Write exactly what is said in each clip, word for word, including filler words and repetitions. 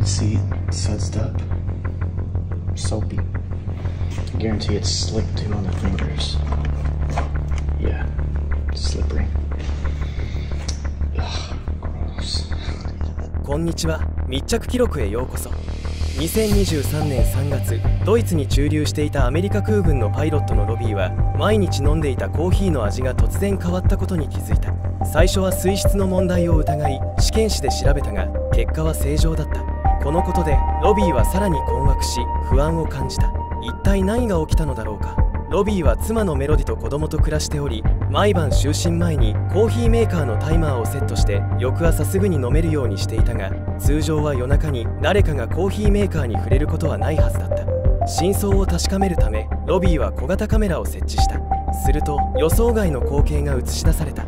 can see it sudsed up, soapy. I guarantee it's slick too on the fingers. Yeah, slippery. Ugh, gross. こんにちは。密着記録へようこそ。にせんにじゅうさんねんさんがつ、ドイツに駐留していたアメリカ空軍のパイロットのロビーは、毎日飲んでいたコーヒーの味が突然変わったことに気づいた。最初は水質の問題を疑い、試験紙で調べたが結果は正常だった。このことでロビーはさらに困惑し、不安を感じた。一体何が起きたのだろうか。ロビーは妻のメロディと子供と暮らしており、毎晩就寝前にコーヒーメーカーのタイマーをセットして翌朝すぐに飲めるようにしていたが、通常は夜中に誰かがコーヒーメーカーに触れることはないはずだった。真相を確かめるためロビーは小型カメラを設置した。すると予想外の光景が映し出された。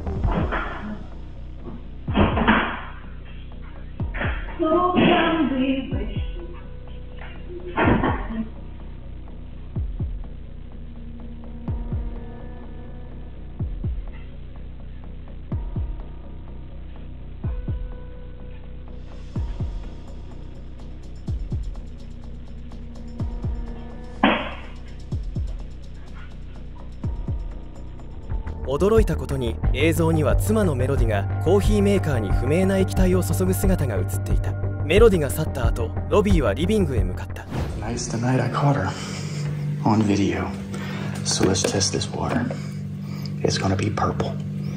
驚いたことに映像には妻のメロディがコーヒーメーカーに不明な液体を注ぐ姿が映っていた。メロディが去った後、ロビーはリビングへ向かった。 Tonight's the night I caught her on video. So let's test this water. It's gonna be purple.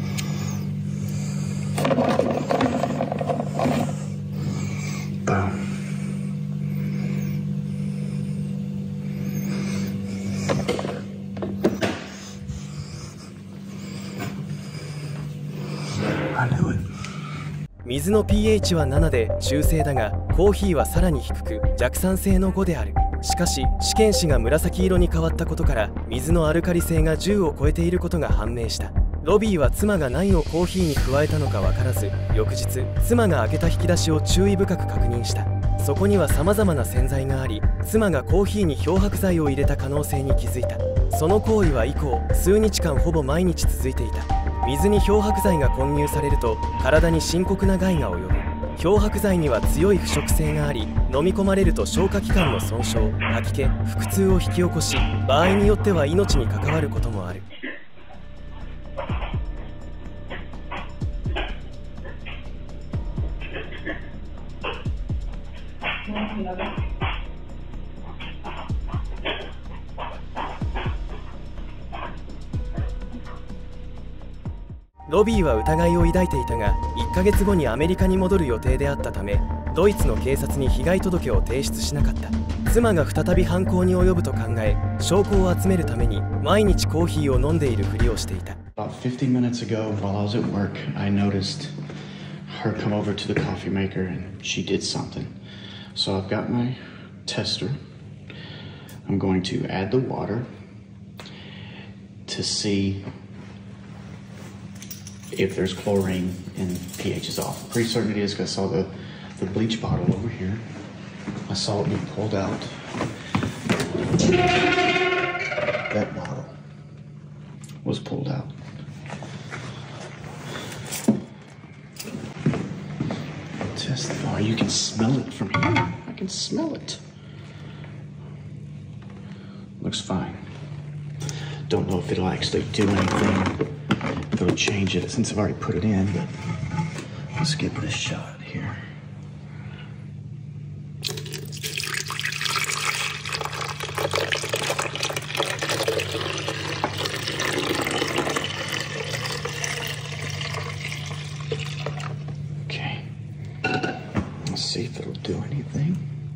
Boom. I knew it. 水の ピーエイチ はななで中性だが、コーヒーはさらに低く弱酸性のごである。しかし試験紙が紫色に変わったことから水のアルカリ性がじゅうを超えていることが判明した。ロビーは妻が何をコーヒーに加えたのか分からず、翌日妻が開けた引き出しを注意深く確認した。そこにはさまざまな洗剤があり、妻がコーヒーに漂白剤を入れた可能性に気づいた。その行為は以降数日間ほぼ毎日続いていた。水に漂白剤が混入されると体に深刻な害が及ぶ。漂白剤には強い腐食性があり、飲み込まれると消化器官の損傷、吐き気、腹痛を引き起こし、場合によっては命に関わることもある。ロビーは疑いを抱いていたが、いっかげつごにアメリカに戻る予定であったため、ドイツの警察に被害届を提出しなかった。妻が再び犯行に及ぶと考え、証拠を集めるために毎日コーヒーを飲んでいるふりをしていた。 About fifty minutes ago, while I was at work, I noticed her come over to the coffee maker and she did something. So I've got my tester. I'm going to add the water to see if there's chlorine and pH is off. Pretty certain it is because I saw the, the bleach bottle over here. I saw it being pulled out. That bottle was pulled out. Test the bar. You can smell it from here. I can smell it. Looks fine. Don't know if it'll actually do anything. If it'll change it since I've already put it in, but let's give it a shot here. Okay. Let's see if it'll do anything.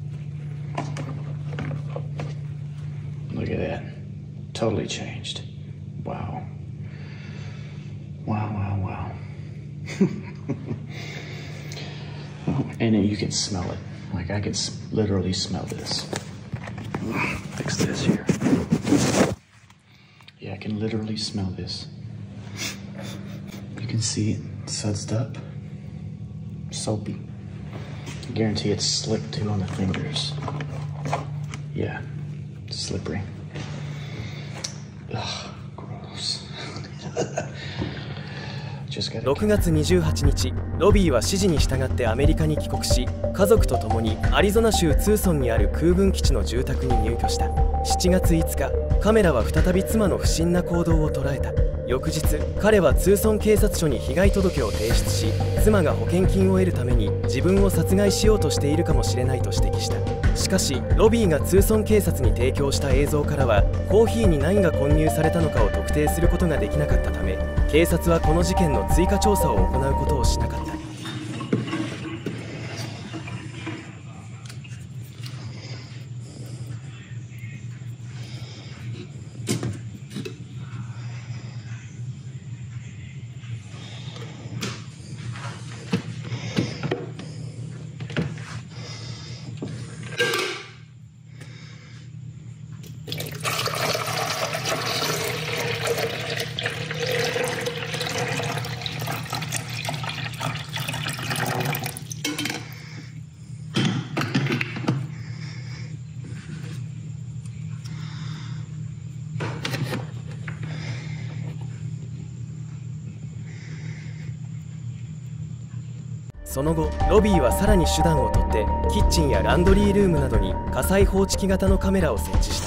Look at that. Totally changed. Wow. Wow, wow, wow. Oh, and you can smell it. Like I can literally smell this. Fix this here. Yeah, I can literally smell this. You can see it sudsed up, soapy. I guarantee it's slick too on the fingers. Yeah, slippery. Ugh, gross. ろくがつにじゅうはちにち、ロビーは指示に従ってアメリカに帰国し、家族と共にアリゾナ州ツーソンにある空軍基地の住宅に入居した。しちがついつか、カメラは再び妻の不審な行動を捉えた。翌日、彼はツーソン警察署に被害届を提出し、妻が保険金を得るために自分を殺害しようとしているかもしれないと指摘した。しかし、ロビーがツーソン警察に提供した映像からは、コーヒーに何が混入されたのかを特定することができなかったため、警察はこの事件の追加調査を行うことをしなかった。その後、ロビーはさらに手段をとってキッチンやランドリールームなどに火災報知器型のカメラを設置した。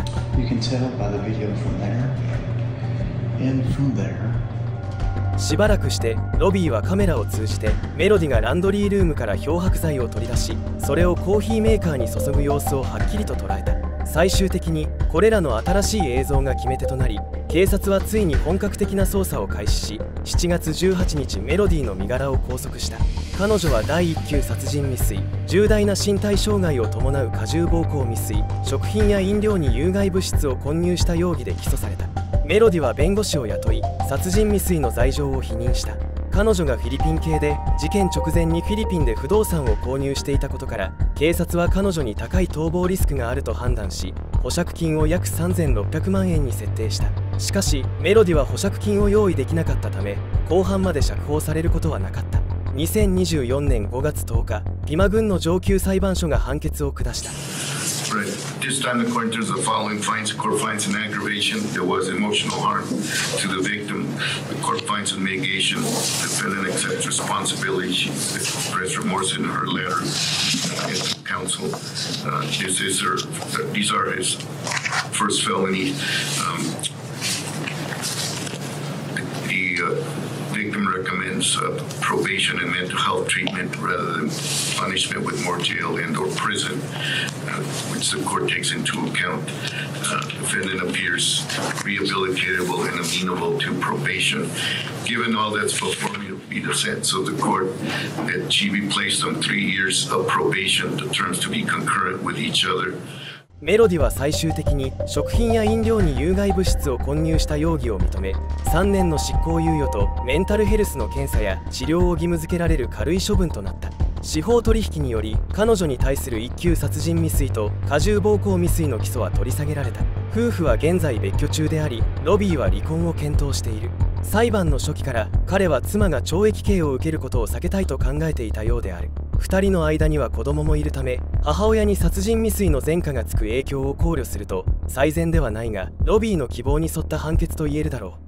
しばらくしてロビーはカメラを通じてメロディがランドリールームから漂白剤を取り出し、それをコーヒーメーカーに注ぐ様子をはっきりと捉えた。最終的にこれらの新しい映像が決め手となり、警察はついに本格的な捜査を開始し、しちがつじゅうはちにちメロディの身柄を拘束した。彼女はだいいっ級殺人未遂、重大な身体障害を伴う過重暴行未遂、食品や飲料に有害物質を混入した容疑で起訴された。メロディは弁護士を雇い、殺人未遂の罪状を否認した。彼女がフィリピン系で、事件直前にフィリピンで不動産を購入していたことから、警察は彼女に高い逃亡リスクがあると判断し、保釈金を約さんぜんろっぴゃくまんえんに設定した。しかし、メロディは保釈金を用意できなかったため、公判まで釈放されることはなかった。にせんにじゅうよねんごがつとおか、ピマ郡の上級裁判所が判決を下した。 Right. This time, the court enters the following finds. The court finds an aggravation. There was emotional harm to the victim. The court finds a mitigation. The defendant accepts responsibility. She expressed remorse in her letter. Uh, counsel. Uh, this is her. These are his first felony. Um, the uh, victim recommends uh, probation and mental health treatment rather than punishment with more jail and or prison, uh, which the court takes into account. Uh, defendant appears rehabilitatable and amenable to probation. Given all that's before me, it would be the sentence of the court that she be placed on three years of probation, the terms to be concurrent with each other. メロディは最終的に食品や飲料に有害物質を混入した容疑を認め、さんねんの執行猶予とメンタルヘルスの検査や治療を義務付けられる軽い処分となった。司法取引により彼女に対するいっ級殺人未遂と過重暴行未遂の起訴は取り下げられた。夫婦は現在別居中であり、ロビーは離婚を検討している。裁判の初期から彼は妻が懲役刑を受けることを避けたいと考えていたようである。ふたりの間には子供もいるため、母親に殺人未遂の前科がつく影響を考慮すると最善ではないが、ロビーの希望に沿った判決と言えるだろう。